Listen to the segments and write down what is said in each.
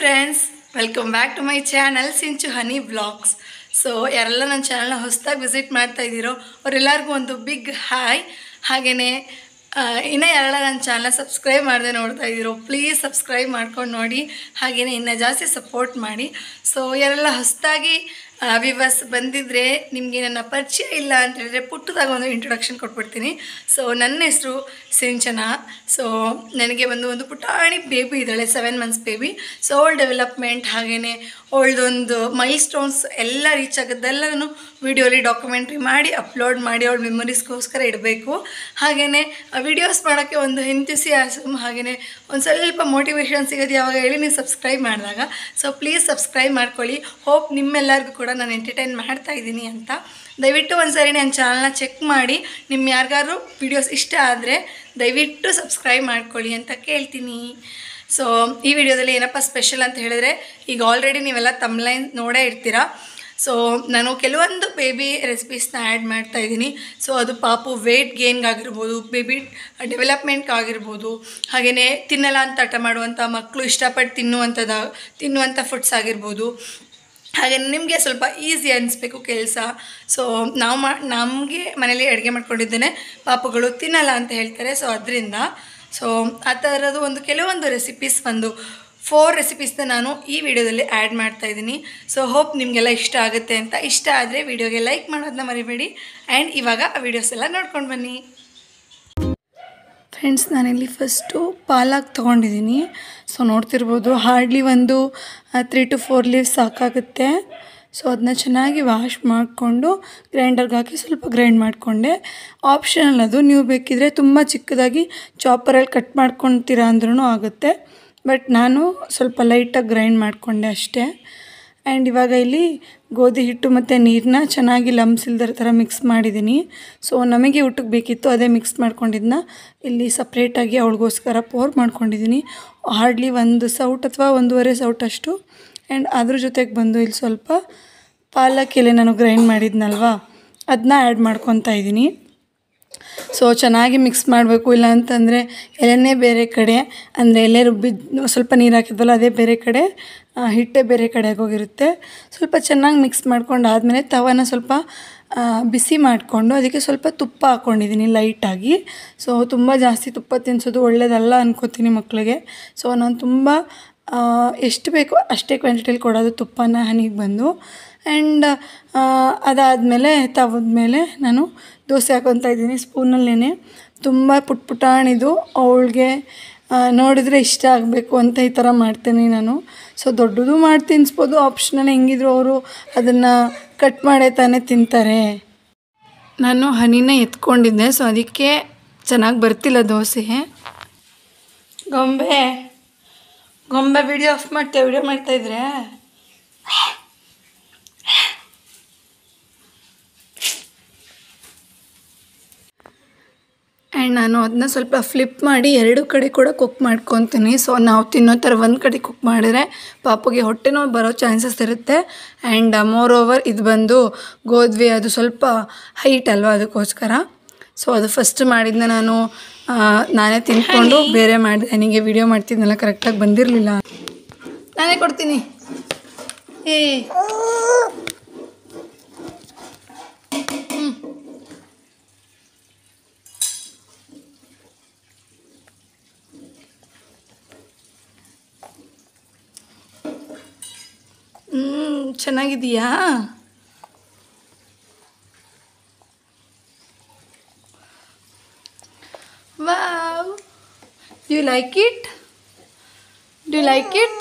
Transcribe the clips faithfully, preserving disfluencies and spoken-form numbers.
friends, welcome back to my channel Sinchu Honey Vlogs. So ಯಾರೆಲ್ಲ ನನ್ನ ಚಾನೆಲ್ನ ಹೊಸದಾಗಿ ವಿಸಿಟ್ ಮಾಡ್ತಾ ಇದ್ದೀರೋ ಅವರೆಲ್ಲರಿಗೂ ಒಂದು ಬಿಗ್ ಹಾಯ್. ಹಾಗೆಯೇ ಇನ್ನೂ ಯಾರೆಲ್ಲ ನನ್ನ ಚಾನಲ್ನ ಸಬ್ಸ್ಕ್ರೈಬ್ ಮಾಡದೆ ನೋಡ್ತಾ ಇದ್ದೀರೋ ಪ್ಲೀಸ್ ಸಬ್ಸ್ಕ್ರೈಬ್ ಮಾಡ್ಕೊಂಡು ನೋಡಿ. ಹಾಗೆಯೇ ಇನ್ನೂ ಜಾಸ್ತಿ ಸಪೋರ್ಟ್ ಮಾಡಿ. ಸೊ ಯಾರೆಲ್ಲ ಹೊಸದಾಗಿ ವಿವರ್ಸ್ ಬಂದಿದ್ದರೆ ನಿಮಗೆ ನನ್ನ ಪರಿಚಯ ಇಲ್ಲ ಅಂತ ಹೇಳಿದ್ರೆ ಪುಟ್ಟದಾಗ ಒಂದು ಇಂಟ್ರೊಡಕ್ಷನ್ ಕೊಟ್ಬಿಡ್ತೀನಿ. ಸೊ ನನ್ನ ಹೆಸರು ಸಿಂಚನಾ. ಸೊ ನನಗೆ ಒಂದು ಒಂದು ಪುಟಾಣಿ ಬೇಬಿ ಇದ್ದಾಳೆ, ಸೆವೆನ್ ಮಂತ್ಸ್ ಬೇಬಿ. ಸೊ ಅವಳ ಡೆವಲಪ್ಮೆಂಟ್ ಹಾಗೆಯೇ ಅವಳದೊಂದು ಮೈಲ್ ಸ್ಟೋನ್ಸ್ ಎಲ್ಲ ರೀಚ್ ಆಗೋದೆಲ್ಲ ನಾನು ವೀಡಿಯೋಲಿ ಡಾಕ್ಯುಮೆಂಟ್ರಿ ಮಾಡಿ ಅಪ್ಲೋಡ್ ಮಾಡಿ ಅವಳ ಮೆಮೊರೀಸ್ಗೋಸ್ಕರ ಇಡಬೇಕು. ಹಾಗೆಯೇ ವೀಡಿಯೋಸ್ ಮಾಡೋಕ್ಕೆ ಒಂದು ಎಂಥ್ಯೂಸಿಯಾಸಮ್ ಹಾಗೆಯೇ ಒಂದು ಸ್ವಲ್ಪ ಮೋಟಿವೇಶನ್ ಸಿಗೋದು ಯಾವಾಗ ಹೇಳಿ ನೀವು ಸಬ್ಸ್ಕ್ರೈಬ್ ಮಾಡಿದಾಗ. ಸೊ ಪ್ಲೀಸ್ ಸಬ್ಸ್ಕ್ರೈಬ್ ಮಾಡ್ಕೊಳ್ಳಿ. ಹೋಪ್ ನಿಮ್ಮೆಲ್ಲರಿಗೂ ಕೂಡ ನಾನು ಎಂಟರ್ಟೈನ್ ಮಾಡ್ತಾ ಇದ್ದೀನಿ ಅಂತ. ದಯವಿಟ್ಟು ಒಂದು ಸಾರಿ ನನ್ನ ಚಾನಲ್ನ ಚೆಕ್ ಮಾಡಿ. ನಿಮ್ಮ ಯಾರಿಗಾದ್ರು ವೀಡಿಯೋಸ್ ಇಷ್ಟ ಆದರೆ ದಯವಿಟ್ಟು ಸಬ್ಸ್ಕ್ರೈಬ್ ಮಾಡ್ಕೊಳ್ಳಿ ಅಂತ ಕೇಳ್ತೀನಿ. ಸೊ ಈ ವಿಡಿಯೋದಲ್ಲಿ ಏನಪ್ಪ ಸ್ಪೆಷಲ್ ಅಂತ ಹೇಳಿದ್ರೆ, ಈಗ ಆಲ್ರೆಡಿ ನೀವೆಲ್ಲ ತಮ್ಲೈನ್ ನೋಡೇ ಇರ್ತೀರ. ಸೊ ನಾನು ಕೆಲವೊಂದು ಬೇಬಿ ರೆಸಿಪೀಸ್ನ ಆ್ಯಡ್ ಮಾಡ್ತಾ ಇದ್ದೀನಿ. ಸೊ ಅದು ಪಾಪು ವೆಯ್ಟ್ ಗೇನ್ಗಾಗಿರ್ಬೋದು, ಬೇಬಿ ಡೆವಲಪ್ಮೆಂಟ್ಗಾಗಿರ್ಬೋದು, ಹಾಗೆಯೇ ತಿನ್ನಲ್ಲ ಅಂತ ಹಠ ಮಾಡುವಂಥ ಮಕ್ಕಳು ಇಷ್ಟಪಟ್ಟು ತಿನ್ನುವಂಥದ್ದು ತಿನ್ನುವಂಥ ಫುಡ್ಸ್ ಆಗಿರ್ಬೋದು. ಹಾಗೆ ನಿಮಗೆ ಸ್ವಲ್ಪ ಈಸಿ ಅನ್ನಿಸ್ಬೇಕು ಕೆಲಸ. ಸೊ ನಾವು ಮಾ ನಮಗೆ ಮನೇಲಿ ಅಡುಗೆ ಮಾಡ್ಕೊಂಡಿದ್ದೇನೆ, ಪಾಪುಗಳು ತಿನ್ನಲ್ಲ ಅಂತ ಹೇಳ್ತಾರೆ. ಸೊ ಅದರಿಂದ ಸೊ ಆ ಥರದ್ದು ಒಂದು ಕೆಲವೊಂದು ರೆಸಿಪೀಸ್ ಒಂದು ಫೋರ್ ರೆಸಿಪೀಸ್ನ ನಾನು ಈ ವಿಡಿಯೋದಲ್ಲಿ ಆ್ಯಡ್ ಮಾಡ್ತಾಯಿದ್ದೀನಿ. ಸೊ ಹೋಪ್ ನಿಮಗೆಲ್ಲ ಇಷ್ಟ ಆಗುತ್ತೆ ಅಂತ. ಇಷ್ಟ ಆದರೆ ವಿಡಿಯೋಗೆ ಲೈಕ್ ಮಾಡೋದನ್ನ ಮರಿಬೇಡಿ. ಆ್ಯಂಡ್ ಇವಾಗ ಆ ವಿಡಿಯೋಸ್ ಎಲ್ಲ ನೋಡ್ಕೊಂಡು ಬನ್ನಿ. ಫ್ರೆಂಡ್ಸ್, ನಾನಿಲ್ಲಿ ಫಸ್ಟು ಪಾಲಕ್ ತೊಗೊಂಡಿದ್ದೀನಿ. ಸೊ ನೋಡ್ತಿರ್ಬೋದು, ಹಾರ್ಡ್ಲಿ ಒಂದು ತ್ರೀ ಟು ಫೋರ್ ಲೀವ್ಸ್ ಸಾಕಾಗುತ್ತೆ. ಸೊ ಅದನ್ನ ಚೆನ್ನಾಗಿ ವಾಶ್ ಮಾಡಿಕೊಂಡು ಗ್ರೈಂಡರ್ಗೆ ಹಾಕಿ ಸ್ವಲ್ಪ ಗ್ರೈಂಡ್ ಮಾಡಿಕೊಂಡೆ. ಆಪ್ಷನಲ್ ಅದು, ನೀವು ಬೇಕಿದ್ರೆ ತುಂಬ ಚಿಕ್ಕದಾಗಿ ಚಾಪರಲ್ಲಿ ಕಟ್ ಮಾಡ್ಕೊತೀರಾ ಅಂದ್ರೂ ಆಗುತ್ತೆ. ಬಟ್ ನಾನು ಸ್ವಲ್ಪ ಲೈಟಾಗಿ ಗ್ರೈಂಡ್ ಮಾಡಿಕೊಂಡೆ ಅಷ್ಟೇ. ಆ್ಯಂಡ್ ಇವಾಗ ಇಲ್ಲಿ ಗೋಧಿ ಹಿಟ್ಟು ಮತ್ತು ನೀರನ್ನ ಚೆನ್ನಾಗಿ ಲಮ್ಸ್ ಇಲ್ದರ ಥರ ಮಿಕ್ಸ್ ಮಾಡಿದ್ದೀನಿ. ಸೊ ನಮಗೆ ಊಟಕ್ಕೆ ಬೇಕಿತ್ತು, ಅದೇ ಮಿಕ್ಸ್ ಮಾಡ್ಕೊಂಡಿದ್ದನ್ನ ಇಲ್ಲಿ ಸಪ್ರೇಟಾಗಿ ಅವಳಿಗೋಸ್ಕರ ಪೋರ್ ಮಾಡ್ಕೊಂಡಿದ್ದೀನಿ. ಹಾರ್ಡ್ಲಿ ಒಂದು ಸೌಟ್ ಅಥವಾ ಒಂದೂವರೆ ಸೌಟಷ್ಟು. ಆ್ಯಂಡ್ ಅದ್ರ ಜೊತೆಗೆ ಬಂದು ಇಲ್ಲಿ ಸ್ವಲ್ಪ ಪಾಲಕ್ ಎಲೆ ನಾನು ಗ್ರೈಂಡ್ ಮಾಡಿದ್ನಲ್ವ, ಅದನ್ನ ಆ್ಯಡ್ ಮಾಡ್ಕೊತಾ ಇದ್ದೀನಿ. ಸೊ ಚೆನ್ನಾಗಿ ಮಿಕ್ಸ್ ಮಾಡಬೇಕು, ಇಲ್ಲ ಅಂತಂದರೆ ಎಲೆನೇ ಬೇರೆ ಕಡೆ, ಅಂದರೆ ಎಲೆ ರುಬ್ಬಿದ್ದು ಸ್ವಲ್ಪ ನೀರು ಹಾಕಿದ್ವಲ್ಲ ಅದೇ ಬೇರೆ ಕಡೆ, ಹಿಟ್ಟೆ ಬೇರೆ ಕಡೆ ಆಗೋಗಿರುತ್ತೆ. ಸ್ವಲ್ಪ ಚೆನ್ನಾಗಿ ಮಿಕ್ಸ್ ಮಾಡ್ಕೊಂಡು ಆದಮೇಲೆ ತವಾನ ಸ್ವಲ್ಪ ಬಿಸಿ ಮಾಡಿಕೊಂಡು ಅದಕ್ಕೆ ಸ್ವಲ್ಪ ತುಪ್ಪ ಹಾಕ್ಕೊಂಡಿದ್ದೀನಿ ಲೈಟಾಗಿ. ಸೊ ತುಂಬ ಜಾಸ್ತಿ ತುಪ್ಪ ತಿನ್ನಿಸೋದು ಒಳ್ಳೆಯದಲ್ಲ ಅನ್ಕೋತೀನಿ ಮಕ್ಕಳಿಗೆ. ಸೊ ನಾನು ತುಂಬ ಎಷ್ಟು ಬೇಕೋ ಅಷ್ಟೇ ಕ್ವಾಂಟಿಟಿಯಲ್ಲಿ ಕೊಡೋದು ತುಪ್ಪನ ಹನಿಗೆ ಬಂದು. ಆ್ಯಂಡ್ ಅದಾದಮೇಲೆ ತವದ ಮೇಲೆ ನಾನು ದೋಸೆ ಹಾಕೊತಾ ಇದ್ದೀನಿ ಸ್ಪೂನಲ್ಲೇ. ತುಂಬ ಪುಟ್ ಪುಟಾಣಿದು, ಅವಳಿಗೆ ನೋಡಿದ್ರೆ ಇಷ್ಟ ಆಗಬೇಕು ಅಂತ ಈ ಥರ ಮಾಡ್ತೀನಿ ನಾನು. ಸೊ ದೊಡ್ಡದು ಮಾಡಿ ತಿನ್ನಿಸ್ಬೋದು, ಆಪ್ಷನಲ್ ಹೆಂಗಿದ್ರು ಅವರು ಅದನ್ನು ಕಟ್ ಮಾಡೇ ತಾನೇ ತಿಂತಾರೆ. ನಾನು ಹನಿನ ಎತ್ಕೊಂಡಿದ್ದೆ, ಸೊ ಅದಕ್ಕೆ ಚೆನ್ನಾಗಿ ಬರ್ತಿಲ್ಲ ದೋಸೆ. ಗೊಂಬೆ ಗೊಂಬೆ ವಿಡಿಯೋ ಆಫ್ ಮಾಡ್ತೇವೆ, ವಿಡಿಯೋ ಮಾಡ್ತಾಯಿದ್ರೆ. ಆ್ಯಂಡ್ ನಾನು ಅದನ್ನ ಸ್ವಲ್ಪ ಫ್ಲಿಪ್ ಮಾಡಿ ಎರಡು ಕಡೆ ಕೂಡ ಕುಕ್ ಮಾಡ್ಕೊತೀನಿ. ಸೊ ನಾವು ತಿನ್ನೋ ಥರ ಒಂದು ಕಡೆ ಕುಕ್ ಮಾಡಿದ್ರೆ ಪಾಪುಗೆ ಹೊಟ್ಟೆ ನೋವು ಬರೋ ಚಾನ್ಸಸ್ ಇರುತ್ತೆ. ಆ್ಯಂಡ್ ಮೋರ್ ಓವರ್ ಇದು ಬಂದು ಗೋಧಿ ಅದು ಸ್ವಲ್ಪ ಹೈಟ್ ಅಲ್ವಾ, ಅದಕ್ಕೋಸ್ಕರ. ಸೊ ಅದು ಫಸ್ಟ್ ಮಾಡಿದ್ನ ನಾನು ನಾನೇ ತಿನ್ಕೊಂಡು ಬೇರೆ ಮಾಡಿದೆ. ನನಗೆ ವಿಡಿಯೋ ಮಾಡ್ತಿದ್ನಲ್ಲ ಕರೆಕ್ಟಾಗಿ ಬಂದಿರಲಿಲ್ಲ, ನಾನೇ ಕೊಡ್ತೀನಿ. ಏ ಹ್ಞೂ ಹ್ಞೂ ಚೆನ್ನಾಗಿದೆಯಾ? Wow, do you like it? Do you like it?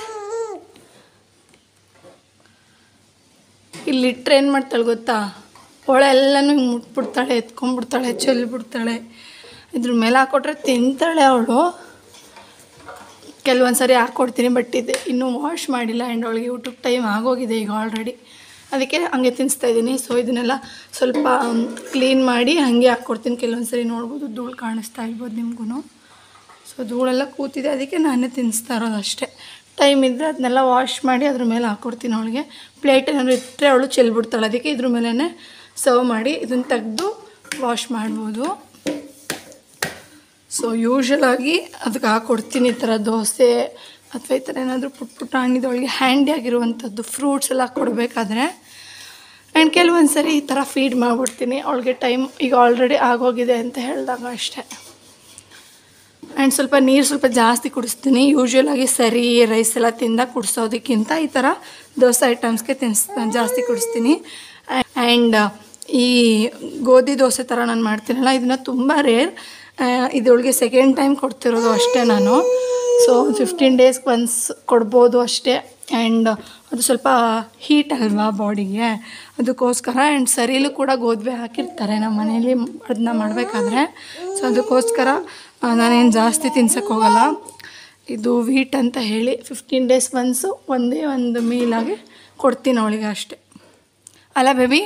ಇಲ್ಲಿಟ್ರೆ ಏನು ಮಾಡ್ತಾಳೆ ಗೊತ್ತಾ, ಒಳೆಲ್ಲನೂ ಹಿಂಗೆ ಮುಟ್ಬಿಡ್ತಾಳೆ, ಎತ್ಕೊಂಡ್ಬಿಡ್ತಾಳೆ, ಚೆಲ್ಬಿಡ್ತಾಳೆ. ಇದ್ರ ಮೇಲೆ ಹಾಕ್ಕೊಟ್ರೆ ತಿಂತಾಳೆ ಅವಳು. ಕೆಲವೊಂದು ಸರಿ ಹಾಕ್ಕೊಡ್ತೀನಿ, ಬಟ್ ಇದೆ ಇನ್ನೂ ವಾಶ್ ಮಾಡಿಲ್ಲ. ಆ್ಯಂಡ್ ಅವಳಿಗೆ ಊಟಕ್ಕೆ ಟೈಮ್ ಆಗೋಗಿದೆ ಈಗ ಆಲ್ರೆಡಿ, ಅದಕ್ಕೆ ಹಂಗೆ ತಿನ್ನಿಸ್ತಾ ಇದ್ದೀನಿ. ಸೊ ಇದನ್ನೆಲ್ಲ ಸ್ವಲ್ಪ ಕ್ಲೀನ್ ಮಾಡಿ ಹಾಗೆ ಹಾಕ್ಕೊಡ್ತೀನಿ. ಕೆಲವೊಂದು ಸರಿ ನೋಡ್ಬೋದು ಧೂಳು ಕಾಣಿಸ್ತಾ ಇರ್ಬೋದು ನಿಮಗೂ. ಸೊ ಧೂಳೆಲ್ಲ ಕೂತಿದೆ, ಅದಕ್ಕೆ ನಾನೇ ತಿನ್ನಿಸ್ತಾ ಇರೋದು ಅಷ್ಟೇ. ಟೈಮ್ ಇದ್ದರೆ ಅದನ್ನೆಲ್ಲ ವಾಶ್ ಮಾಡಿ ಅದ್ರ ಮೇಲೆ ಹಾಕ್ಕೊಡ್ತೀನಿ ಅವಳಿಗೆ. ಪ್ಲೇಟ್ ಏನಾದ್ರು ಇಟ್ಟರೆ ಅವಳು ಚೆಲ್ಬಿಡ್ತಾಳೆ, ಅದಕ್ಕೆ ಇದ್ರ ಮೇಲೇ ಸರ್ವ್ ಮಾಡಿ ಇದನ್ನು ತೆಗೆದು ವಾಶ್ ಮಾಡ್ಬೋದು. ಸೊ ಯೂಶ್ವಲಾಗಿ ಅದಕ್ಕೆ ಹಾಕ್ಕೊಡ್ತೀನಿ ಈ ಥರ ದೋಸೆ ಅಥವಾ ಈ ಥರ ಏನಾದರೂ ಪುಟ್ ಪುಟಾಣಿದೊಳಗೆ ಹ್ಯಾಂಡಿ ಆಗಿರುವಂಥದ್ದು ಫ್ರೂಟ್ಸ್ ಎಲ್ಲ ಕೊಡಬೇಕಾದ್ರೆ ಆ್ಯಂಡ್ ಕೆಲವೊಂದು ಸರಿ ಈ ಥರ ಫೀಡ್ ಮಾಡಿಬಿಡ್ತೀನಿ. ಅವಳಿಗೆ ಟೈಮ್ ಈಗ ಆಲ್ರೆಡಿ ಆಗೋಗಿದೆ ಅಂತ ಹೇಳಿದಾಗ ಅಷ್ಟೇ. ಆ್ಯಂಡ್ ಸ್ವಲ್ಪ ನೀರು ಸ್ವಲ್ಪ ಜಾಸ್ತಿ ಕುಡಿಸ್ತೀನಿ. ಯೂಶ್ವಲಾಗಿ ಸರಿ ರೈಸ್ ಎಲ್ಲ ತಿಂದಾಗ ಕುಡಿಸೋದಕ್ಕಿಂತ ಈ ಥರ ದೋಸೆ ಐಟಮ್ಸ್ಗೆ ತಿನ್ಸ್ ಜಾಸ್ತಿ ಕುಡಿಸ್ತೀನಿ. ಆ್ಯಂಡ್ ಈ ಗೋಧಿ ದೋಸೆ ಥರ ನಾನು ಮಾಡ್ತೀನಲ್ಲ, ಇದನ್ನು ತುಂಬ ರೇರ್. ಇದರೊಳಗೆ ಸೆಕೆಂಡ್ ಟೈಮ್ ಕೊಡ್ತಿರೋದು ಅಷ್ಟೇ ನಾನು. ಸೊ ಫಿಫ್ಟೀನ್ ಡೇಸ್ಗೆ ಒನ್ಸ್ ಕೊಡ್ಬೋದು ಅಷ್ಟೇ. ಆ್ಯಂಡ್ ಅದು ಸ್ವಲ್ಪ ಹೀಟ್ ಅಲ್ವಾ ಬಾಡಿಗೆ, ಅದಕ್ಕೋಸ್ಕರ. ಆ್ಯಂಡ್ ಸರಿಲೂ ಕೂಡ ಗೋಧಿ ಹಾಕಿರ್ತಾರೆ ನಮ್ಮ ಮನೇಲಿ ಅದನ್ನ ಮಾಡಬೇಕಾದ್ರೆ. ಸೊ ಅದಕ್ಕೋಸ್ಕರ ನಾನೇನು ಜಾಸ್ತಿ ತಿನ್ಸಕ್ಕೆ ಹೋಗಲ್ಲ. ಇದು ವೀಟ್ ಅಂತ ಹೇಳಿ ಫಿಫ್ಟೀನ್ ಡೇಸ್ ಒನ್ಸು ಒಂದೇ ಒಂದು ಮೀಲಾಗಿ ಕೊಡ್ತೀನಿ ಅವಳಿಗೆ ಅಷ್ಟೆ. ಅಲ್ಲ ಬೇಬಿ,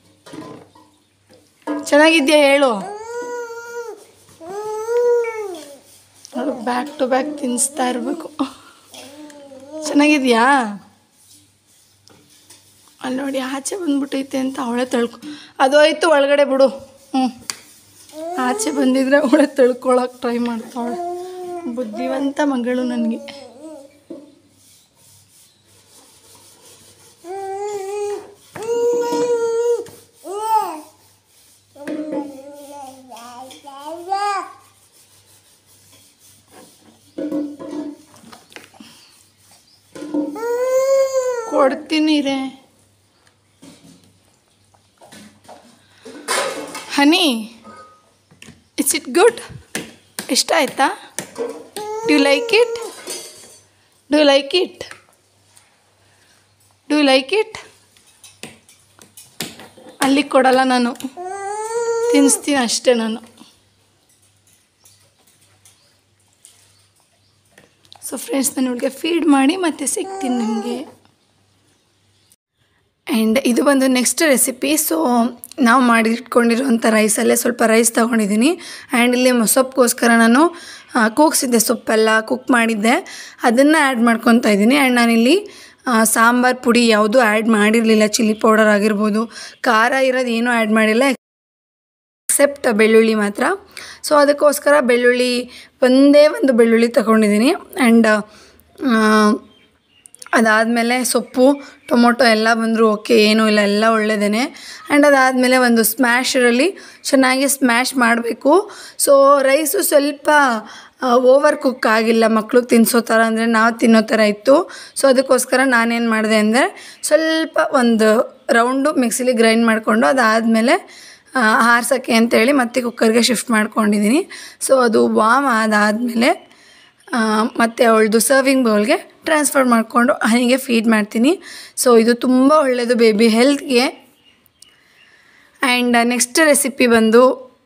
ಚೆನ್ನಾಗಿದ್ಯಾ ಹೇಳು. ಅವಳು ಬ್ಯಾಕ್ ಟು ಬ್ಯಾಕ್ ತಿನ್ನಿಸ್ತಾ ಇರಬೇಕು. ಚೆನ್ನಾಗಿದೆಯಾ? ಅಲ್ಲಿ ನೋಡಿ ಆಚೆ ಬಂದ್ಬಿಟ್ಟೈತೆ ಅಂತ ಅವಳೇ ತಳ್ಕೊ. ಅದು ಆಯಿತು ಒಳಗಡೆ ಬಿಡು. ಹ್ಞೂ, ಆಚೆ ಬಂದಿದ್ರೆ ಅವಳೇ ತಳ್ಕೊಳಕ್ಕೆ ಟ್ರೈ ಮಾಡ್ತಾವಳೆ. ಬುದ್ಧಿವಂತ ಮಗಳು ನನಗೆ. ಕೊಡ್ತೀನಿ ರೇ. Honey, it's it good? ಇಷ್ಟ ಆಯ್ತಾ? Do you like it? Do you like it? Do you like it? ಅಲ್ಲಿಗೆ ಕೊಡಲ್ಲ ನಾನು, ತಿನ್ನಿಸ್ತೀನಿ ಅಷ್ಟೇ ನಾನು. ಸೊ ಫ್ರೆಂಡ್ಸ್, ನಾನು ಇವಳಿಗೆ ಫೀಡ್ ಮಾಡಿ ಮತ್ತೆ ಸಿಗ್ತೀನಿ ನಿಮಗೆ. ಆ್ಯಂಡ್ ಇದು ಬಂದು ನೆಕ್ಸ್ಟ್ ರೆಸಿಪಿ. ಸೊ ನಾವು ಮಾಡಿಟ್ಕೊಂಡಿರೋಂಥ ರೈಸಲ್ಲೇ ಸ್ವಲ್ಪ ರೈಸ್ ತೊಗೊಂಡಿದ್ದೀನಿ. ಆ್ಯಂಡ್ ಇಲ್ಲಿ ಸೊಪ್ಪಿಗೋಸ್ಕರ ನಾನು ಕೂಗ್ಸಿದ್ದೆ, ಸೊಪ್ಪೆಲ್ಲ ಕುಕ್ ಮಾಡಿದ್ದೆ, ಅದನ್ನು ಆ್ಯಡ್ ಮಾಡ್ಕೊತಾ ಇದ್ದೀನಿ. ಆ್ಯಂಡ್ ನಾನಿಲ್ಲಿ ಸಾಂಬಾರು ಪುಡಿ ಯಾವುದೂ ಆ್ಯಡ್ ಮಾಡಿರಲಿಲ್ಲ. ಚಿಲ್ಲಿ ಪೌಡರ್ ಆಗಿರ್ಬೋದು, ಖಾರ ಇರೋದು ಏನೂ ಆ್ಯಡ್ ಮಾಡಿಲ್ಲ ಎಕ್ಸೆಪ್ಟ್ ಬೆಳ್ಳುಳ್ಳಿ ಮಾತ್ರ. ಸೊ ಅದಕ್ಕೋಸ್ಕರ ಬೆಳ್ಳುಳ್ಳಿ ಒಂದೇ ಒಂದು ಬೆಳ್ಳುಳ್ಳಿ ತಗೊಂಡಿದ್ದೀನಿ. ಆ್ಯಂಡ್ ಅದಾದಮೇಲೆ ಸೊಪ್ಪು, ಟೊಮೊಟೊ ಎಲ್ಲ ಬಂದರೂ ಓಕೆ, ಏನೂ ಇಲ್ಲ, ಎಲ್ಲ ಒಳ್ಳೆಯದೇ. ಆ್ಯಂಡ್ ಅದಾದಮೇಲೆ ಒಂದು ಸ್ಮ್ಯಾಶರಲ್ಲಿ ಚೆನ್ನಾಗಿ ಸ್ಮ್ಯಾಶ್ ಮಾಡಬೇಕು. ಸೊ ರೈಸು ಸ್ವಲ್ಪ ಓವರ್ ಕುಕ್ ಆಗಿಲ್ಲ, ಮಕ್ಳಿಗೆ ತಿನ್ನಿಸೋ ಥರ, ಅಂದರೆ ನಾವು ತಿನ್ನೋ ಥರ ಇತ್ತು. ಸೊ ಅದಕ್ಕೋಸ್ಕರ ನಾನೇನು ಮಾಡಿದೆ ಅಂದರೆ ಸ್ವಲ್ಪ ಒಂದು ರೌಂಡು ಮಿಕ್ಸಿಲಿ ಗ್ರೈಂಡ್ ಮಾಡಿಕೊಂಡು ಅದಾದಮೇಲೆ ಹಾರ್ಸೋಕ್ಕೆ ಅಂತೇಳಿ ಮತ್ತೆ ಕುಕ್ಕರ್ಗೆ ಶಿಫ್ಟ್ ಮಾಡ್ಕೊಂಡಿದ್ದೀನಿ. ಸೊ ಅದು ವಾಮ್ ಆದಾದಮೇಲೆ ಮತ್ತು ಅವಳದು ಸರ್ವಿಂಗ್ ಬೌಲ್ಗೆ ಟ್ರಾನ್ಸ್ಫರ್ ಮಾಡಿಕೊಂಡು ಹನಿಗೆ ಫೀಡ್ ಮಾಡ್ತೀನಿ. ಸೊ ಇದು ತುಂಬ ಒಳ್ಳೆಯದು ಬೇಬಿ ಹೆಲ್ತ್ಗೆ. ಆ್ಯಂಡ್ ನೆಕ್ಸ್ಟ್ ರೆಸಿಪಿ ಬಂದು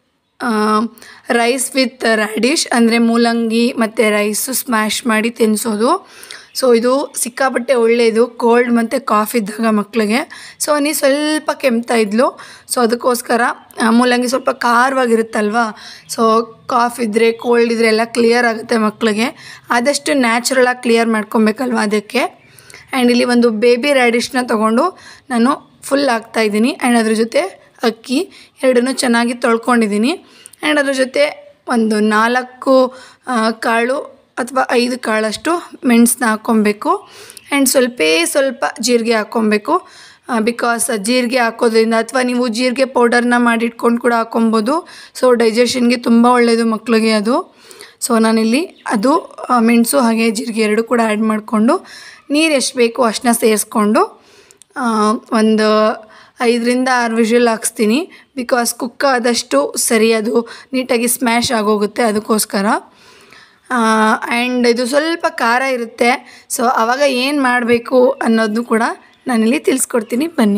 ರೈಸ್ ವಿತ್ ರ್ಯಾಡಿಶ್, ಅಂದರೆ ಮೂಲಂಗಿ ಮತ್ತು ರೈಸು ಸ್ಮ್ಯಾಶ್ ಮಾಡಿ ತಿನ್ನಿಸೋದು. ಸೊ ಇದು ಸಿಕ್ಕಾಪಟ್ಟೆ ಒಳ್ಳೆಯದು ಕೋಲ್ಡ್ ಮತ್ತು ಕಾಫ್ ಇದ್ದಾಗ ಮಕ್ಕಳಿಗೆ. ಸೊ ನೀ ಸ್ವಲ್ಪ ಕೆಮ್ತಾ ಇದ್ಲು, ಸೊ ಅದಕ್ಕೋಸ್ಕರ ಮೂಲಂಗಿ ಸ್ವಲ್ಪ ಖಾರವಾಗಿರುತ್ತಲ್ವ. ಸೊ ಕಾಫ್ ಇದ್ದರೆ ಕೋಲ್ಡ್ ಇದ್ದರೆ ಎಲ್ಲ ಕ್ಲಿಯರ್ ಆಗುತ್ತೆ ಮಕ್ಕಳಿಗೆ. ಆದಷ್ಟು ನ್ಯಾಚುರಲಾಗಿ ಕ್ಲಿಯರ್ ಮಾಡ್ಕೊಬೇಕಲ್ವ ಅದಕ್ಕೆ. ಆ್ಯಂಡ್ ಇಲ್ಲಿ ಒಂದು ಬೇಬಿ ರ್ಯಾಡಿಶ್ನ ತೊಗೊಂಡು ನಾನು ಫುಲ್ ಹಾಕ್ತಾಯಿದ್ದೀನಿ. ಆ್ಯಂಡ್ ಅದ್ರ ಜೊತೆ ಅಕ್ಕಿ ಎರಡನ್ನೂ ಚೆನ್ನಾಗಿ ತೊಳ್ಕೊಂಡಿದ್ದೀನಿ. ಆ್ಯಂಡ್ ಅದ್ರ ಜೊತೆ ಒಂದು ನಾಲ್ಕು ಕಾಳು ಅಥವಾ ಐದು ಕಾಳಷ್ಟು ಮೆಣಸನ್ನ ಹಾಕ್ಕೊಬೇಕು. ಆ್ಯಂಡ್ ಸ್ವಲ್ಪೇ ಸ್ವಲ್ಪ ಜೀರಿಗೆ ಹಾಕ್ಕೊಬೇಕು. ಬಿಕಾಸ್ ಜೀರಿಗೆ ಹಾಕೋದ್ರಿಂದ, ಅಥವಾ ನೀವು ಜೀರಿಗೆ ಪೌಡರ್ನ ಮಾಡಿಟ್ಕೊಂಡು ಕೂಡ ಹಾಕ್ಕೊಬೋದು. ಸೊ ಡೈಜೆಷನ್ಗೆ ತುಂಬ ಒಳ್ಳೆಯದು ಮಕ್ಕಳಿಗೆ ಅದು. ಸೊ ನಾನಿಲ್ಲಿ ಅದು ಮೆಣಸು ಹಾಗೆ ಜೀರಿಗೆ ಎರಡು ಕೂಡ ಆ್ಯಡ್ ಮಾಡಿಕೊಂಡು ನೀರು ಎಷ್ಟು ಬೇಕು ಅಷ್ಟನ್ನ ಸೇರಿಸ್ಕೊಂಡು ಒಂದು ಐದರಿಂದ ಆರು ವಿಷಲ್ ಹಾಕ್ಸ್ತೀನಿ. ಬಿಕಾಸ್ ಕುಕ್ ಆದಷ್ಟು ಸರಿ ಅದು ನೀಟಾಗಿ ಸ್ಮ್ಯಾಶ್ ಆಗೋಗುತ್ತೆ, ಅದಕ್ಕೋಸ್ಕರ. ಆ್ಯಂಡ್ ಇದು ಸ್ವಲ್ಪ ಖಾರ ಇರುತ್ತೆ. ಸೊ ಆವಾಗ ಏನು ಮಾಡಬೇಕು ಅನ್ನೋದನ್ನು ಕೂಡ ನಾನಿಲ್ಲಿ ತಿಳಿಸ್ಕೊಡ್ತೀನಿ, ಬನ್ನಿ.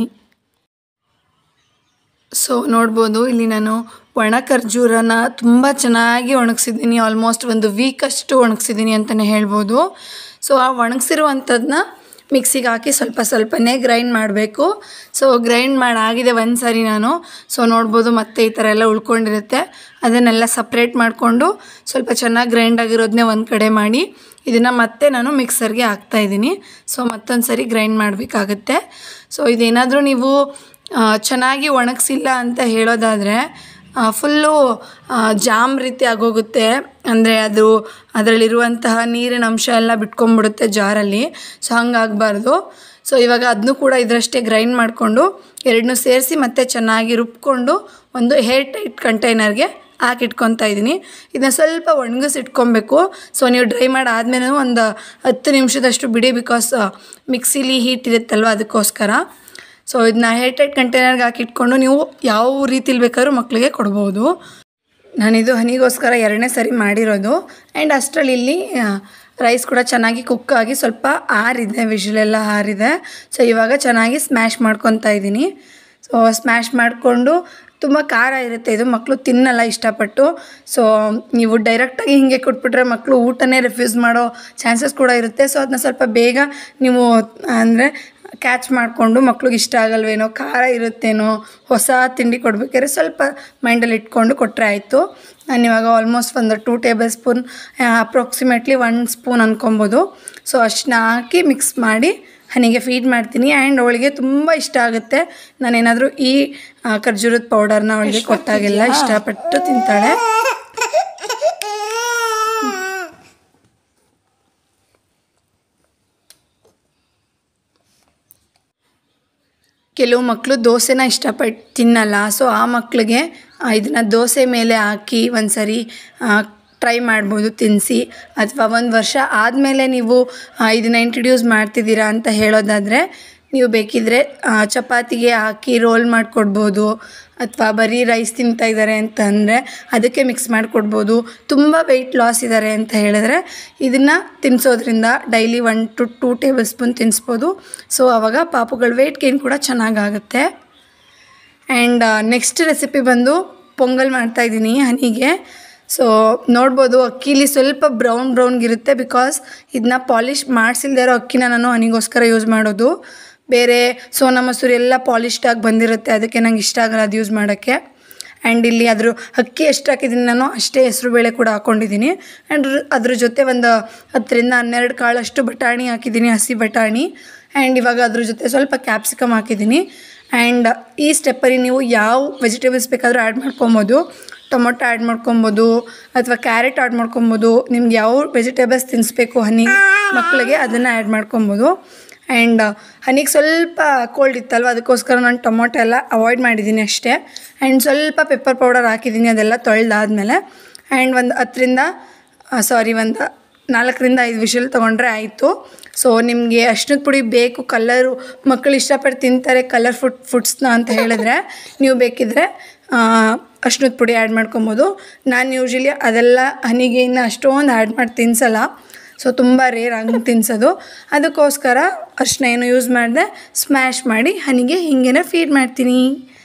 ಸೊ ನೋಡ್ಬೋದು, ಇಲ್ಲಿ ನಾನು ಒಣ ಖರ್ಜೂರನ ತುಂಬ ಚೆನ್ನಾಗಿ ಒಣಗಿಸಿದ್ದೀನಿ. ಆಲ್ಮೋಸ್ಟ್ ಒಂದು ವೀಕಷ್ಟು ಒಣಗಿಸಿದ್ದೀನಿ ಅಂತಲೇ ಹೇಳ್ಬೋದು. ಸೊ ಆ ಒಣಗಿಸಿರುವಂಥದ್ದನ್ನ ಮಿಕ್ಸಿಗೆ ಹಾಕಿ ಸ್ವಲ್ಪ ಸ್ವಲ್ಪನೇ ಗ್ರೈಂಡ್ ಮಾಡಬೇಕು. ಸೊ ಗ್ರೈಂಡ್ ಮಾಡಾಗಿದೆ ಒಂದು ಸಾರಿ ನಾನು. ಸೊ ನೋಡ್ಬೋದು ಮತ್ತೆ ಈ ಥರ ಎಲ್ಲ ಉಳ್ಕೊಂಡಿರುತ್ತೆ, ಅದನ್ನೆಲ್ಲ ಸಪ್ರೇಟ್ ಮಾಡಿಕೊಂಡು ಸ್ವಲ್ಪ ಚೆನ್ನಾಗಿ ಗ್ರೈಂಡ್ ಆಗಿರೋದನ್ನೇ ಒಂದು ಕಡೆ ಮಾಡಿ ಇದನ್ನು ಮತ್ತೆ ನಾನು ಮಿಕ್ಸರ್ಗೆ ಹಾಕ್ತಾಯಿದ್ದೀನಿ. ಸೊ ಮತ್ತೊಂದು ಸರಿ ಗ್ರೈಂಡ್ ಮಾಡಬೇಕಾಗತ್ತೆ. ಸೊ ಇದೇನಾದರೂ ನೀವು ಚೆನ್ನಾಗಿ ಒಣಗಿಸಿಲ್ಲ ಅಂತ ಹೇಳೋದಾದರೆ ಫುಲ್ಲು ಜಾಮ್ ರೀತಿ ಆಗೋಗುತ್ತೆ. ಅಂದರೆ ಅದು ಅದರಲ್ಲಿರುವಂತಹ ನೀರಿನ ಅಂಶ ಎಲ್ಲ ಬಿಟ್ಕೊಂಡ್ಬಿಡುತ್ತೆ ಜಾರಲ್ಲಿ. ಸೊ ಹಂಗಾಗಬಾರ್ದು. ಸೊ ಇವಾಗ ಅದನ್ನೂ ಕೂಡ ಇದರಷ್ಟೇ ಗ್ರೈಂಡ್ ಮಾಡಿಕೊಂಡು ಎರಡನ್ನೂ ಸೇರಿಸಿ ಮತ್ತೆ ಚೆನ್ನಾಗಿ ರುಬ್ಕೊಂಡು ಒಂದು ಏರ್ ಟೈಟ್ ಕಂಟೈನರ್ಗೆ ಹಾಕಿಟ್ಕೊತಾ ಇದ್ದೀನಿ. ಇದನ್ನ ಸ್ವಲ್ಪ ಒಣಗಿಸಿ ಇಟ್ಕೊಬೇಕು. ಸೊ ನೀವು ಡ್ರೈ ಮಾಡಿ ಆದಮೇಲೆ ಒಂದು ಹತ್ತು ನಿಮಿಷದಷ್ಟು ಬಿಡಿ, ಬಿಕಾಸ್ ಮಿಕ್ಸಿಲಿ ಹೀಟ್ ಇರುತ್ತಲ್ವ ಅದಕ್ಕೋಸ್ಕರ. ಸೊ ಇದನ್ನ ಏರ್ ಟೈಟ್ ಕಂಟೈನರ್ಗೆ ಹಾಕಿಟ್ಕೊಂಡು ನೀವು ಯಾವ ರೀತಿಲಿ ಬೇಕಾದ್ರೂ ಮಕ್ಕಳಿಗೆ ಕೊಡ್ಬೋದು. ನಾನಿದು ಹನಿಗೋಸ್ಕರ ಎರಡನೇ ಸರಿ ಮಾಡಿರೋದು. ಆ್ಯಂಡ್ ಅಷ್ಟರಲ್ಲಿ ಇಲ್ಲಿ ರೈಸ್ ಕೂಡ ಚೆನ್ನಾಗಿ ಕುಕ್ಕಾಗಿ ಸ್ವಲ್ಪ ಆರಿದೆ, ವಿಷಲೆಲ್ಲ ಆರಿದೆ. ಸೊ ಇವಾಗ ಚೆನ್ನಾಗಿ ಸ್ಮ್ಯಾಶ್ ಮಾಡ್ಕೊತಾ ಇದ್ದೀನಿ. ಸೊ ಸ್ಮ್ಯಾಶ್ ಮಾಡಿಕೊಂಡು ತುಂಬ ಖಾರ ಇರುತ್ತೆ, ಇದು ಮಕ್ಕಳು ತಿನ್ನಲ್ಲ ಇಷ್ಟಪಟ್ಟು. ಸೊ ನೀವು ಡೈರೆಕ್ಟಾಗಿ ಹೀಗೆ ಕೊಟ್ಬಿಟ್ರೆ ಮಕ್ಕಳು ಊಟನೇ ರಿಫ್ಯೂಸ್ ಮಾಡೋ ಚಾನ್ಸಸ್ ಕೂಡ ಇರುತ್ತೆ. ಸೊ ಅದನ್ನ ಸ್ವಲ್ಪ ಬೇಗ ನೀವು ಅಂದರೆ ಕ್ಯಾಚ್ ಮಾಡಿಕೊಂಡು ಮಕ್ಳಿಗೆ ಇಷ್ಟ ಆಗಲ್ವೇನೋ, ಖಾರ ಇರುತ್ತೇನೋ, ಹೊಸ ತಿಂಡಿ ಕೊಡ್ಬೇಕಾದ್ರೆ ಸ್ವಲ್ಪ ಮೈಂಡಲ್ಲಿ ಇಟ್ಕೊಂಡು ಕೊಟ್ಟರೆ ಆಯಿತು. ನಾನು ಇವಾಗ ಆಲ್ಮೋಸ್ಟ್ ಒಂದು two tablespoon approximately one spoon ಅಂದ್ಕೊಬೋದು. ಸೊ ಅಷ್ಟನ್ನ ಹಾಕಿ ಮಿಕ್ಸ್ ಮಾಡಿ ಹನಿಗೆ ಫೀಡ್ ಮಾಡ್ತೀನಿ. ಆ್ಯಂಡ್ ಅವಳಿಗೆ ತುಂಬ ಇಷ್ಟ ಆಗುತ್ತೆ. ನಾನೇನಾದರೂ ಈ ಖರ್ಜೂರದ ಪೌಡರ್ನ ಅವಳಿಗೆ ಕೊಟ್ಟಾಗೆಲ್ಲ ಇಷ್ಟಪಟ್ಟು ತಿಂತಾಳೆ. ಕೆಲವು ಮಕ್ಕಳು ದೋಸೆನ ಇಷ್ಟಪಟ್ಟು ತಿನ್ನಲ್ಲ. ಸೊ ಆ ಮಕ್ಕಳಿಗೆ ಇದನ್ನು ದೋಸೆ ಮೇಲೆ ಹಾಕಿ ಒಂದು ಸರಿ ಟ್ರೈ ಮಾಡ್ಬೋದು ತಿನ್ನಿಸಿ. ಅಥವಾ ಒಂದು ವರ್ಷ ಆದಮೇಲೆ ನೀವು ಇದನ್ನು ಇಂಟ್ರಡ್ಯೂಸ್ ಮಾಡ್ತಿದ್ದೀರಾ ಅಂತ ಹೇಳೋದಾದರೆ ನೀವು ಬೇಕಿದ್ದರೆ ಚಪಾತಿಗೆ ಹಾಕಿ ರೋಲ್ ಮಾಡಿಕೊಡ್ಬೋದು. ಅಥವಾ ಬರೀ ರೈಸ್ ತಿಂತಾಯಿದ್ದಾರೆ ಅಂತಂದರೆ ಅದಕ್ಕೆ ಮಿಕ್ಸ್ ಮಾಡಿಕೊಡ್ಬೋದು. ತುಂಬ ವೆಯ್ಟ್ ಲಾಸ್ ಇದ್ದಾರೆ ಅಂತ ಹೇಳಿದ್ರೆ ಇದನ್ನು ತಿನ್ನಿಸೋದ್ರಿಂದ daily one to two tablespoon ತಿನ್ನಿಸ್ಬೋದು. ಸೊ ಆವಾಗ ಪಾಪುಗಳ ವೆಯ್ಟ್ ಗೇನ್ ಕೂಡ ಚೆನ್ನಾಗಾಗುತ್ತೆ. ಆ್ಯಂಡ್ ನೆಕ್ಸ್ಟ್ ರೆಸಿಪಿ ಬಂದು ಪೊಂಗಲ್ ಮಾಡ್ತಾಯಿದ್ದೀನಿ ಹನಿಗೆ. ಸೊ ನೋಡ್ಬೋದು ಅಕ್ಕಿಲಿ ಸ್ವಲ್ಪ ಬ್ರೌನ್ ಬ್ರೌನ್ಗಿರುತ್ತೆ, ಬಿಕಾಸ್ ಇದನ್ನ ಪಾಲಿಷ್ ಮಾಡಿಸಿಲ್ದೇ ಇರೋ ಅಕ್ಕಿನ ನಾನು ಹನಿಗೋಸ್ಕರ ಯೂಸ್ ಮಾಡೋದು. ಬೇರೆ ಸೋನಾ ಮಸೂರಿ ಎಲ್ಲ ಪಾಲಿಶ್ಡಾಗಿ ಬಂದಿರುತ್ತೆ, ಅದಕ್ಕೆ ನಂಗೆ ಇಷ್ಟ ಆಗಲ್ಲ ಅದು ಯೂಸ್ ಮಾಡೋಕ್ಕೆ. ಆ್ಯಂಡ್ ಇಲ್ಲಿ ಅದ್ರ ಅಕ್ಕಿ ಎಷ್ಟು ಹಾಕಿದ್ದೀನಿ ನಾನು ಅಷ್ಟೇ ಹೆಸರು ಬೇಳೆ ಕೂಡ ಹಾಕ್ಕೊಂಡಿದ್ದೀನಿ. ಆ್ಯಂಡ್ ಅದ್ರ ಜೊತೆ ಒಂದು ಹತ್ತರಿಂದ ಹನ್ನೆರಡು ಕಾಳಷ್ಟು ಬಟಾಣಿ ಹಾಕಿದ್ದೀನಿ, ಹಸಿ ಬಟಾಣಿ. ಆ್ಯಂಡ್ ಇವಾಗ ಅದ್ರ ಜೊತೆ ಸ್ವಲ್ಪ ಕ್ಯಾಪ್ಸಿಕಮ್ ಹಾಕಿದ್ದೀನಿ. ಆ್ಯಂಡ್ ಈ ಸ್ಟೆಪ್ಪಲ್ಲಿ ನೀವು ಯಾವ ವೆಜಿಟೇಬಲ್ಸ್ ಬೇಕಾದರೂ ಆ್ಯಡ್ ಮಾಡ್ಕೊಬೋದು. ಟೊಮೊಟೊ ಆ್ಯಡ್ ಮಾಡ್ಕೊಬೋದು ಅಥವಾ ಕ್ಯಾರೆಟ್ ಆ್ಯಡ್ ಮಾಡ್ಕೊಬೋದು. ನಿಮ್ಗೆ ಯಾವ ವೆಜಿಟೇಬಲ್ಸ್ ತಿನ್ನಿಸ್ಬೇಕು ಹನಿ ಮಕ್ಕಳಿಗೆ ಅದನ್ನು ಆ್ಯಡ್ ಮಾಡ್ಕೊಬೋದು. ಆ್ಯಂಡ್ ಹನಿಗೆ ಸ್ವಲ್ಪ ಕೋಲ್ಡ್ ಇತ್ತಲ್ವ, ಅದಕ್ಕೋಸ್ಕರ ನಾನು ಟೊಮೊಟೊ ಎಲ್ಲ ಅವಾಯ್ಡ್ ಮಾಡಿದ್ದೀನಿ ಅಷ್ಟೇ. ಆ್ಯಂಡ್ ಸ್ವಲ್ಪ ಪೆಪ್ಪರ್ ಪೌಡರ್ ಹಾಕಿದ್ದೀನಿ, ಅದೆಲ್ಲ ತೊಳೆದಾದ್ಮೇಲೆ. ಆ್ಯಂಡ್ ಒಂದು ಹತ್ತರಿಂದ ಸಾರಿ ಒಂದು ನಾಲ್ಕರಿಂದ ಐದು ವಿಷಲ್ ತೊಗೊಂಡ್ರೆ ಆಯಿತು. ಸೊ ನಿಮಗೆ ಅರ್ಶಿನದ ಪುಡಿ ಬೇಕು, ಕಲರು ಮಕ್ಕಳು ಇಷ್ಟಪಟ್ಟು ತಿಂತಾರೆ ಕಲರ್ ಫುಡ್ ಫುಡ್ಸ್ನ ಅಂತ ಹೇಳಿದ್ರೆ ನೀವು ಬೇಕಿದ್ದರೆ ಅರ್ಶಿನದ ಪುಡಿ ಆ್ಯಡ್ ಮಾಡ್ಕೊಬೋದು. ನಾನು ಯೂಶ್ವಲಿ ಅದೆಲ್ಲ ಹನಿಗೆ ಇನ್ನು ಅಷ್ಟೊಂದು ಆ್ಯಡ್ ಮಾಡಿ ತಿನ್ನಿಸಲ್ಲ. ಸೊ ತುಂಬ ರೇರ್ ಆಗಿ ತಿನ್ನಿಸೋದು, ಅದಕ್ಕೋಸ್ಕರ ಅರ್ಶಿನ ಏನು ಯೂಸ್ ಮಾಡಿದೆ ಸ್ಮ್ಯಾಶ್ ಮಾಡಿ ಹನಿಗೆ ಹಿಂಗೇ ಫೀಡ್ ಮಾಡ್ತೀನಿ.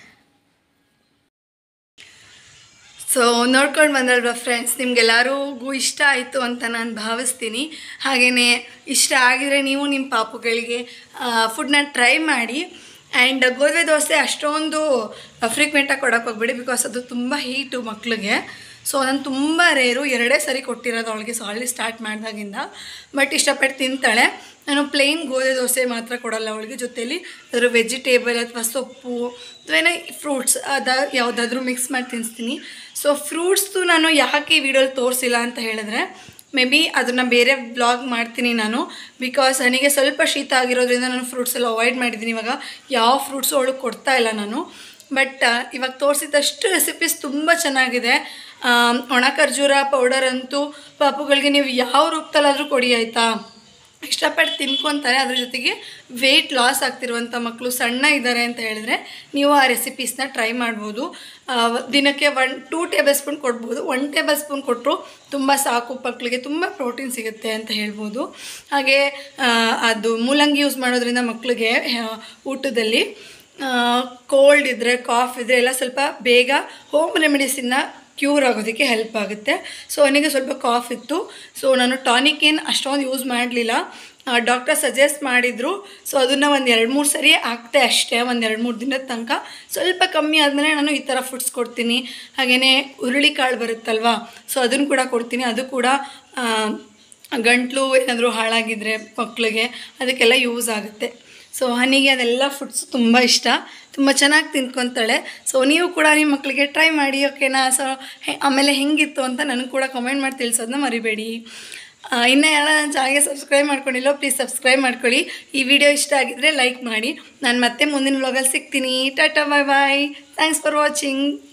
ಸೊ ನೋಡ್ಕೊಂಡು ಬಂದಲ್ವ ಫ್ರೆಂಡ್ಸ್, ನಿಮಗೆಲ್ಲರಿಗೂ ಇಷ್ಟ ಆಯಿತು ಅಂತ ನಾನು ಭಾವಿಸ್ತೀನಿ. ಹಾಗೆಯೇ ಇಷ್ಟ ಆಗಿದರೆ ನೀವು ನಿಮ್ಮ ಪಾಪುಗಳಿಗೆ ಫುಡ್ನ ಟ್ರೈ ಮಾಡಿ. ಆ್ಯಂಡ್ ಗೋಧಿ ದೋಸೆ ಅಷ್ಟೊಂದು ಫ್ರೀಕ್ವೆಂಟಾಗಿ ಕೊಡೋಕೆ ಹೋಗ್ಬೇಡಿ, ಬಿಕಾಸ್ ಅದು ತುಂಬ ಹೀಟು ಮಕ್ಕಳಿಗೆ. ಸೊ ನಾನು ತುಂಬ ರೇರು ಎರಡೇ ಸರಿ ಕೊಟ್ಟಿರೋದು ಅವಳಿಗೆ, ಸೊ ಆಲ್ರೆಡಿ ಸ್ಟಾರ್ಟ್ ಮಾಡಿದಾಗಿಂದ. ಬಟ್ ಇಷ್ಟಪಟ್ಟು ತಿಂತಾಳೆ. ನಾನು ಪ್ಲೇನ್ ಗೋಧಿ ದೋಸೆ ಮಾತ್ರ ಕೊಡೋಲ್ಲ ಅವಳಿಗೆ, ಜೊತೆಯಲ್ಲಿ ಅದರ ವೆಜಿಟೇಬಲ್ ಅಥವಾ ಸೊಪ್ಪು ಅಥವಾ ಏನೋ ಫ್ರೂಟ್ಸ್ ಅದ ಯಾವುದಾದ್ರೂ ಮಿಕ್ಸ್ ಮಾಡಿ ತಿನ್ನಿಸ್ತೀನಿ. ಸೊ ಫ್ರೂಟ್ಸ್ದು ನಾನು ಯಾಕೆ ಈ ವಿಡಿಯೋಲಿ ತೋರಿಸಿಲ್ಲ ಅಂತ ಹೇಳಿದ್ರೆ, ಮೇ ಬಿ ಅದನ್ನು ಬೇರೆ ವ್ಲಾಗ್ ಮಾಡ್ತೀನಿ ನಾನು. ಬಿಕಾಸ್ ನನಗೆ ಸ್ವಲ್ಪ ಶೀತ ಆಗಿರೋದ್ರಿಂದ ನಾನು ಫ್ರೂಟ್ಸ್ ಎಲ್ಲ ಅವಾಯ್ಡ್ ಮಾಡಿದ್ದೀನಿ. ಇವಾಗ ಯಾವ ಫ್ರೂಟ್ಸು ಅವಳಿಗೆ ಕೊಡ್ತಾ ಇಲ್ಲ ನಾನು. ಬಟ್ ಇವಾಗ ತೋರಿಸಿದಷ್ಟು ರೆಸಿಪೀಸ್ ತುಂಬ ಚೆನ್ನಾಗಿದೆ. ಒಣ ಖರ್ಜೂರ ಪೌಡರ್ ಅಂತೂ ಪಾಪುಗಳಿಗೆ ನೀವು ಯಾವ ರೂಪದಲ್ಲಾದರೂ ಕೊಡಿ ಆಯಿತಾ, ಇಷ್ಟಪಟ್ಟು ತಿನ್ಕೊತಾರೆ. ಅದ್ರ ಜೊತೆಗೆ ವೆಯ್ಟ್ ಲಾಸ್ ಆಗ್ತಿರುವಂಥ ಮಕ್ಕಳು ಸಣ್ಣ ಇದ್ದಾರೆ ಅಂತ ಹೇಳಿದ್ರೆ ನೀವು ಆ ರೆಸಿಪೀಸ್ನ ಟ್ರೈ ಮಾಡ್ಬೋದು. ದಿನಕ್ಕೆ ಒನ್ ಟೂ ಟೇಬಲ್ ಸ್ಪೂನ್ ಕೊಡ್ಬೋದು. ಒನ್ ಟೇಬಲ್ ಸ್ಪೂನ್ ಕೊಟ್ಟರು ತುಂಬ ಸಾಕು, ಮಕ್ಕಳಿಗೆ ತುಂಬ ಪ್ರೋಟೀನ್ ಸಿಗುತ್ತೆ ಅಂತ ಹೇಳ್ಬೋದು. ಹಾಗೆ ಅದು ಮೂಲಂಗಿ ಯೂಸ್ ಮಾಡೋದ್ರಿಂದ ಮಕ್ಕಳಿಗೆ ಊಟದಲ್ಲಿ ಕೋಲ್ಡ್ ಇದ್ದರೆ ಕಾಫ್ ಇದ್ದರೆ ಎಲ್ಲ ಸ್ವಲ್ಪ ಬೇಗ ಹೋಮ್ ರೆಮಿಡೀಸಿಂದ ಕ್ಯೂರ್ ಆಗೋದಕ್ಕೆ ಹೆಲ್ಪ್ ಆಗುತ್ತೆ. ಸೊ ಅವನಿಗೆ ಸ್ವಲ್ಪ ಕಾಫ್ ಇತ್ತು. ಸೊ ನಾನು ಟಾನಿಕ್ ಏನು ಅಷ್ಟೊಂದು ಯೂಸ್ ಮಾಡಲಿಲ್ಲ, ಡಾಕ್ಟರ್ ಸಜೆಸ್ಟ್ ಮಾಡಿದರು. ಸೊ ಅದನ್ನು ಒಂದು ಎರಡು ಮೂರು ಸರಿ ಹಾಕ್ತೆ ಅಷ್ಟೇ, ಒಂದು ಎರಡು ಮೂರು ದಿನದ ತನಕ. ಸ್ವಲ್ಪ ಕಮ್ಮಿ ಆದಮೇಲೆ ನಾನು ಈ ಥರ ಫುಡ್ಸ್ ಕೊಡ್ತೀನಿ. ಹಾಗೆಯೇ ಹುರುಳಿಕಾಳು ಬರುತ್ತಲ್ವ, ಸೊ ಅದನ್ನು ಕೂಡ ಕೊಡ್ತೀನಿ. ಅದು ಕೂಡ ಗಂಟ್ಲು ಏನಾದರೂ ಹಾಳಾಗಿದ್ದರೆ ಮಕ್ಕಳಿಗೆ ಅದಕ್ಕೆಲ್ಲ ಯೂಸ್ ಆಗುತ್ತೆ. ಸೊ ಹನಿಗೆ ಅದೆಲ್ಲ ಫುಡ್ಸ್ ತುಂಬ ಇಷ್ಟ, ತುಂಬ ಚೆನ್ನಾಗಿ ತಿನ್ಕೊತಾಳೆ. ಸೊ ನೀವು ಕೂಡ ನಿಮ್ಮ ಮಕ್ಕಳಿಗೆ ಟ್ರೈ ಮಾಡಿ, ಓಕೆನಾ? ಸೊ ಆಮೇಲೆ ಹೆಂಗಿತ್ತು ಅಂತ ನನಗೆ ಕೂಡ ಕಮೆಂಟ್ ಮಾಡಿ ತಿಳಿಸೋದನ್ನ ಮರಿಬೇಡಿ. ಇನ್ನೂ ಯಾರು ನನ್ನ ಚಾನಲ್ಗೆ ಸಬ್ಸ್ಕ್ರೈಬ್ ಮಾಡ್ಕೊಂಡಿಲ್ಲೋ ಪ್ಲೀಸ್ ಸಬ್ಸ್ಕ್ರೈಬ್ ಮಾಡ್ಕೊಳ್ಳಿ. ಈ ವಿಡಿಯೋ ಇಷ್ಟ ಆಗಿದ್ದರೆ ಲೈಕ್ ಮಾಡಿ. ನಾನು ಮತ್ತೆ ಮುಂದಿನ ವ್ಲಾಗಲ್ಲಿ ಸಿಗ್ತೀನಿ. Tata bye bye. Thanks for watching.